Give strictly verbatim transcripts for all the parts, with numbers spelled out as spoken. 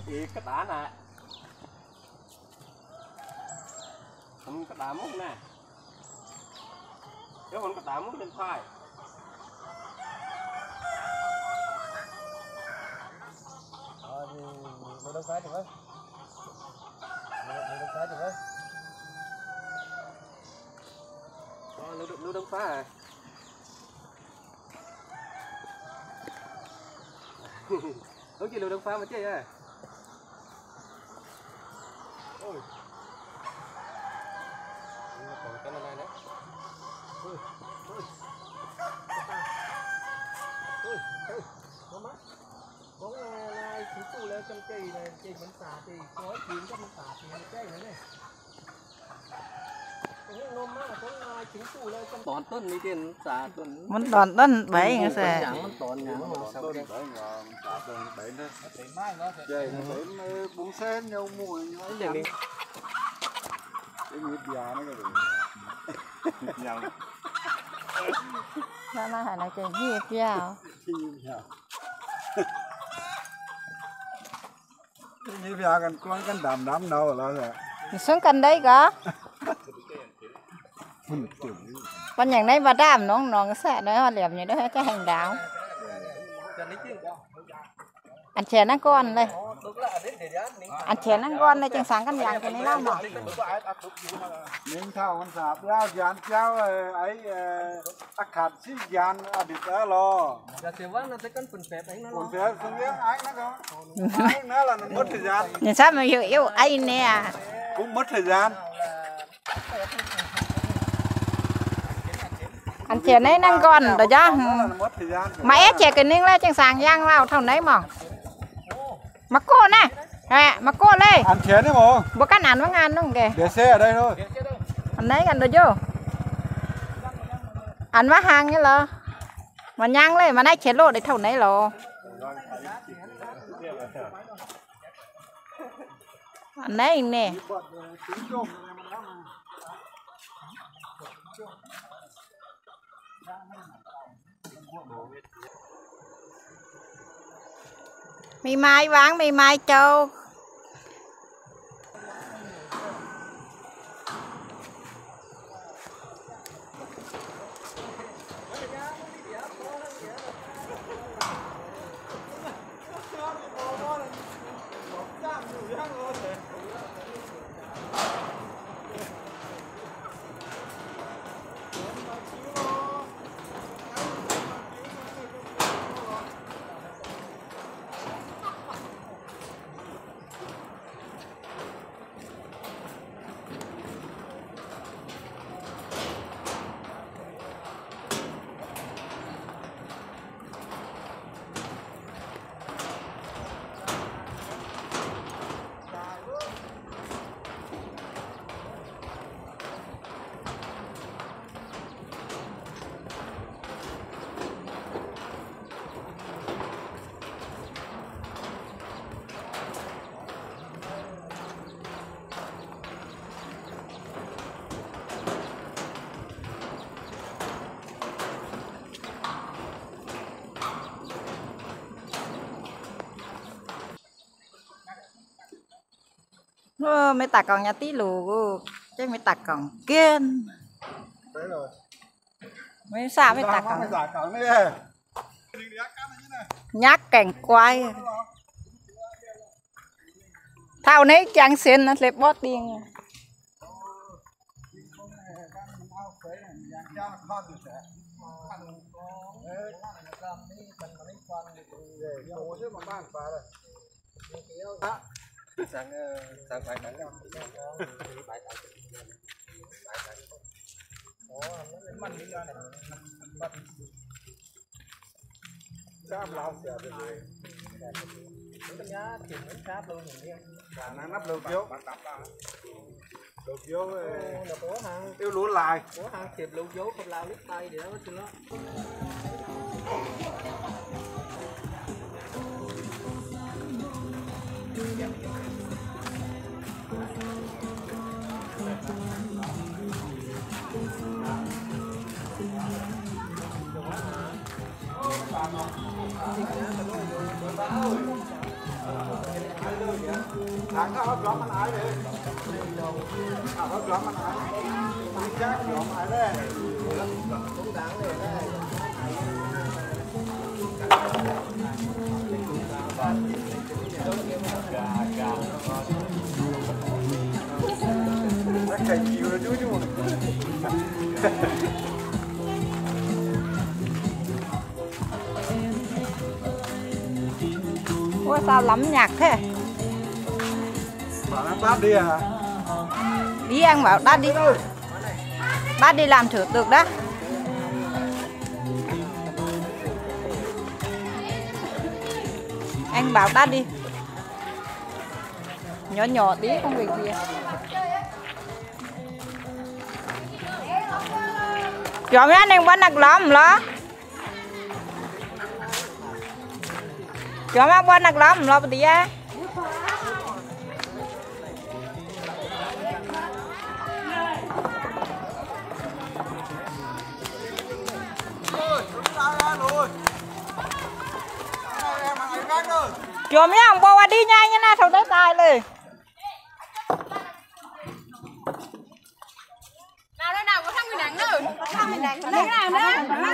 Ý cái đá nè. Không cái đá múc nè. Nếu không cái đá múc lên phải. Ờ thì nó đâu cái được đấy. Nó đâu cái được đấy. Ờ nó được nó đâu phá à. Đúng chứ lưu đông phá mà chứ à. Ôi. Còn cái này nữa. Ôi. Ôi. Ôi. Ôi. Có mắt. Có là chú cụ lên trong cây này, cây vẫn xả thì có chín các mình xả thì cây nữa này. Tòn tuần đi tiền xả tuần. Muốn tòn tuần bảy nghe sẽ. Muốn tòn nhá. Tôi đấy mà xả tuần bảy nữa. Bảy mai nó sẽ. Vậy bảy bốn sen nhau mùi nhói vậy. Cái nhịp già nó cái gì. Nhầm. Nó nói là cái nhịp già. Nhịp già. Nhịp già cần con cần đàm đám đâu là rồi. Xuống cần đấy có. Con nhàng đấy mà đàm nó nó sẽ đấy hoa liềm như đó cái hành đáo. Ăn chén ăn con đây. Ăn chén ăn con đây chẳng sáng căn vàng cái này lắm mà. Mình thao con sạp lao dàn trao ấy ác hạt xí dàn ở địch đó lo. Giờ thì vẫn nó sẽ cần phần phép ấy nó. Phần phép không biết ai nó có. Ai nó là nó mất thời gian. Nhìn sao mà hiểu yêu anh nè. Cũng mất thời gian. Anh chén ấy năng con rồi chứ. Mẹ chè cái ninh lên chẳng sáng giang vào thằng đấy mà. Mà cô nè. À, mà cô lên. Ăn chén đấy mà. Bố cắt ăn với ngàn đúng không kìa. Để xe ở đây thôi. Anh đấy gần được chưa? Ăn với hàng như là. Mà nhang lên mà nay chén lộ để thằng đấy lộ. Anh đấy nè. Mì mai bán mì mai châu. Ờ, mấy tạc còn nhà tí lù chứ mấy tạc còn kiên. Đấy rồi. Mấy sao mấy tạc còn. Còn đây. Nhắc cảnh quay. Thao nấy chẳng xin nó sẽ bót tiền. Sáng sáng phải sáng đâu. Sáp lao xẻ được rồi. Cái nhá thì nó sáp luôn mình nghe. Nó nắp đầu kiếu. Đầu kiếu nó có hàng tiêu lúa lại. Có hàng thiệp lưu dấu không lao lít tay để nó có chưa. Hãy subscribe cho kênh Ghiền Mì Gõ để không bỏ lỡ những video hấp dẫn. thằng nó có mình ai đấy à có có mình ai mình chắc có ai đấy cũng đáng để đấy nó chạy chiều rồi chú chú ủa sao lắm nhạc thế? bảo nó tát đi à? Đi anh bảo đắt đi. Đắt đi làm thử được đó. Anh bảo đắt đi. Nhỏ nhỏ tí không việc gì. Chọn anh em bán nạc lắm đó. Chọn anh bán nạc lắm lo tí á. Chùm nhá, ông bò đi nhanh nha, thầu đấy tàiเลย. Nào đây nào có thằng người nắng nữa. Thằng người nắng nào nữa.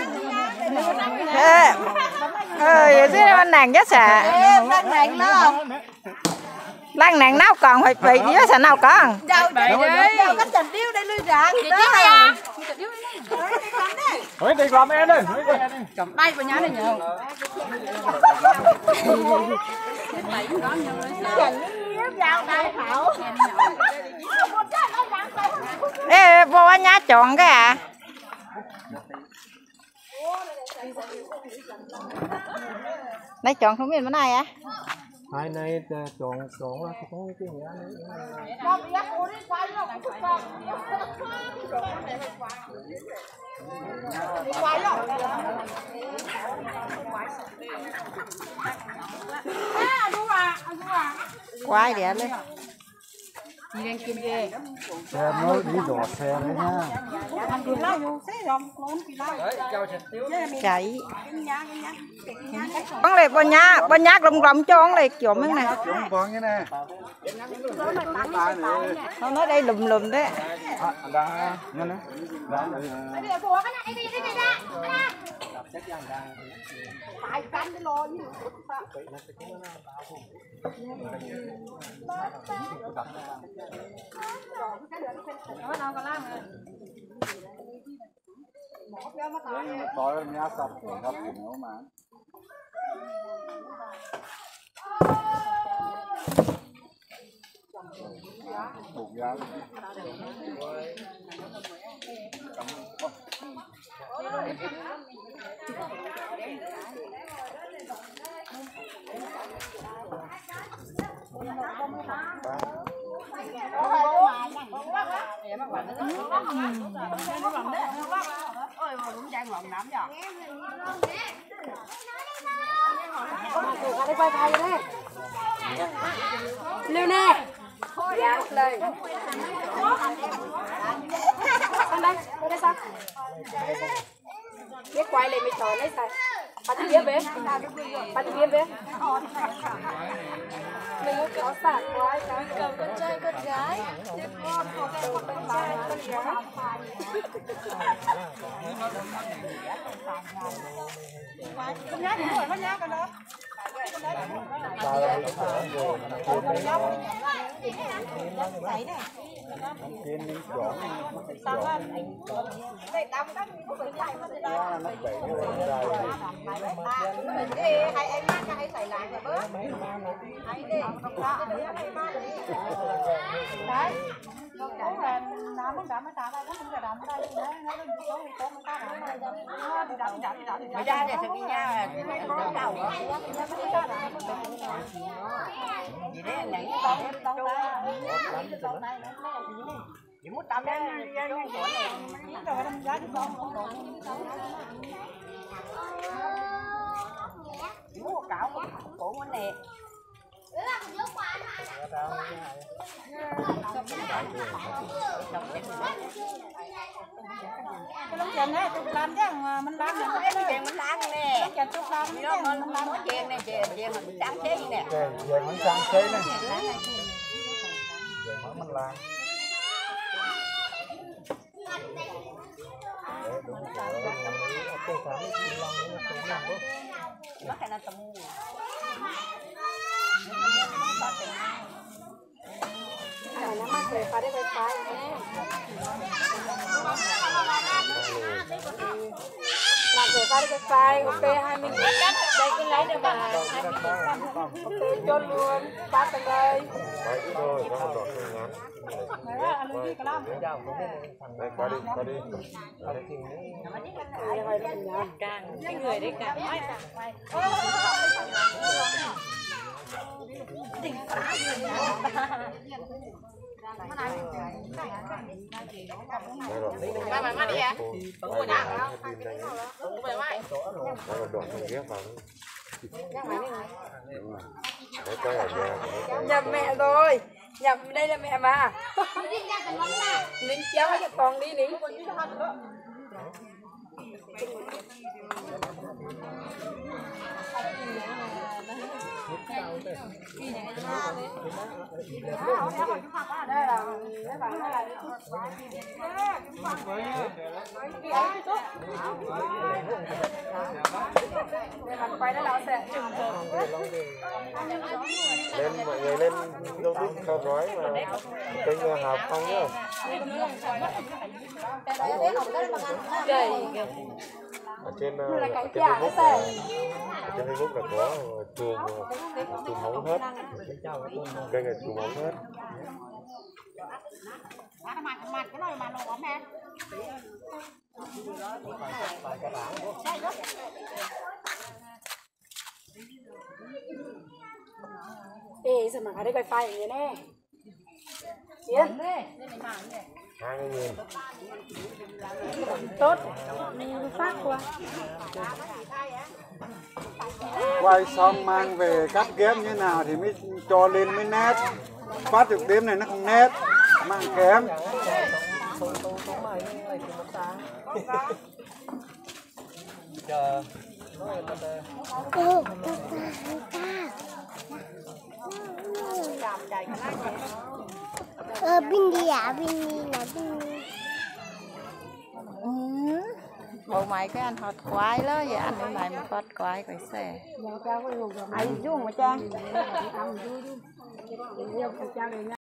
Ê. Ơi, thế là nàng nhất xả. Lăng nắng đó. Lăng nàng nào còn phải bị nhất xả nào còn. Đâu đấy. Đâu có chặt điêu đây lui rạng. Chị đi à. Ôi đi làm em đi. Cầm tay vào nhá này nhờ. Ê, vô anh nhá chọn cái à. Đây chọn không biết bên này á. Hai này chọn chọn là không cái gì nữa. Quay đẹp lên. xe mới đi đổ xe đấy nha Chạy. Con này bò nhá, bò nhá rồng rồng cho con này chọn cái này. chúng con như này Nó nói đây lùm lùm đấy. đã nhân đấy đói nhà sập gặp nó mà bụng giá Lưu nè. Dạ, lời. Con đây, đây sao? Biết quay lên mình tỏ lấy sao? Bắt đi biết về. Bắt đi biết về. Mình có sạc quay cái cầm con trai con gái. Con có con trai con gái. Con nhá thì không phải con nhá con đó. Hai em mang cho hay xài lại rồi bớt. Hay đi. Đấy. Cũng là nó muốn đậm nó tạo ra nó cũng là đậm ở đây đấy, nó có số người tốt người ta đậm ở đây. Nó đi đậm đậm đậm. Người ta để thực nhau có đầu. Gì đấy nhảy tông tông tông này. Chỉ muốn tông đây ra ra chỗ này. Rồi đâm giá đi tông. Muốn một cạo cổ nó nè. cái lông chèn này chụp làm chứ mình làm mình thấy nó chèn mình làm nè lông chèn chụp làm nó mình làm nó chèn này chèn chèn mình sáng chế nè về về mình sáng chế này về mình làm nó hay là tầm nó mắc về phải đấy phải làm về phải đấy phải ok hai mươi nghìn cắt đây cái lấy được mà hai mươi nghìn ok cho luôn ba tầng đây đấy rồi có một đoạn ngắn đấy anh đi cái lắm đây qua đi qua đi càng cái người đấy càng mãi Mà mà mà đi à? Cũng có đạn không? Cũng phải mai. Đó là đoạn không ghép vào. Đấy cái ở nhà. nhầm mẹ rồi nhầm đây là mẹ mà lính chéo cho con đi lính đây là mấy bạn nói là để bạn quay nó sẽ Lên mọi người lên YouTube theo dõi mà kênh Hợp Phong nhá. Ở trên ở trên Facebook là, ở trên Facebook là có trường trường hóng hết, kênh là trường hóng hết. Ê, sao mà ở đây wifiอย่างนี้แน่Chiến hai mươi nghìn tốt phát qua quay xong mang về cắt ghép như nào thì mới cho lên mới nét, phát trực tiếp này nó không nét, mang kém. Chờ Ờ, bên đi à, bên đi là bên đi. Bộ mày cái anh hot quái đó vậy anh bên này mà hot quái cái xe. ai dung mà cha